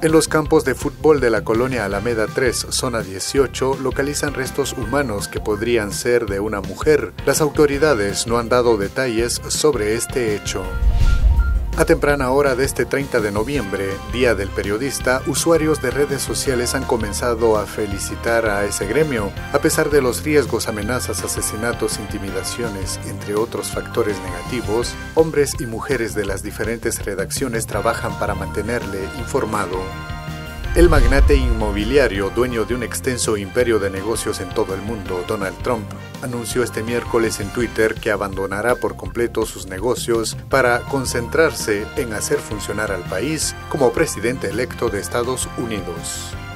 En los campos de fútbol de la colonia Alameda 3, zona 18, localizan restos humanos que podrían ser de una mujer. Las autoridades no han dado detalles sobre este hecho. A temprana hora de este 30 de noviembre, Día del Periodista, usuarios de redes sociales han comenzado a felicitar a ese gremio. A pesar de los riesgos, amenazas, asesinatos, intimidaciones, entre otros factores negativos, hombres y mujeres de las diferentes redacciones trabajan para mantenerle informado. El magnate inmobiliario, dueño de un extenso imperio de negocios en todo el mundo, Donald Trump, anunció este miércoles en Twitter que abandonará por completo sus negocios para concentrarse en hacer funcionar al país como presidente electo de Estados Unidos.